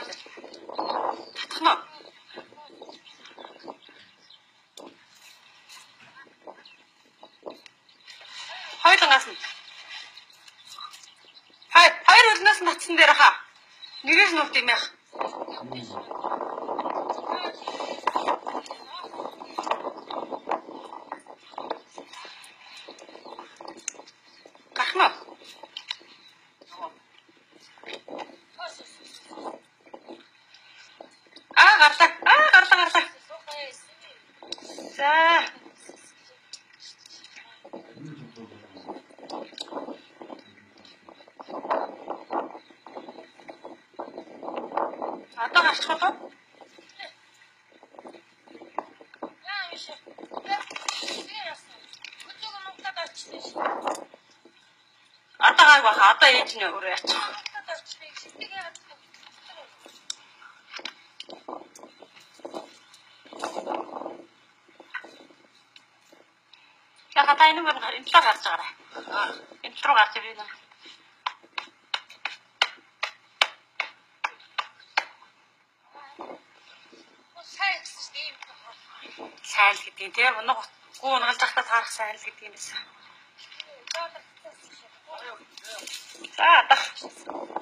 гараад татах нь. Хоёулангаас нь. Хоёр өлнөөс нь татсан дээр хаа. Нэгээс нь урд юм яах. Гарах нь. Гарлаа. За. Одоо гарчих уу? Одоо гайг баха. Одоо ээж нь өөрөө яачих. Яга та энэ мөр энэ л гарч байгаарай. Энэ руу гарч ирээ нэ. Сайн л гэдэг тийм унаг гоо унгалж захтаа таарах сайн л гэдэг юм байсан. За одоо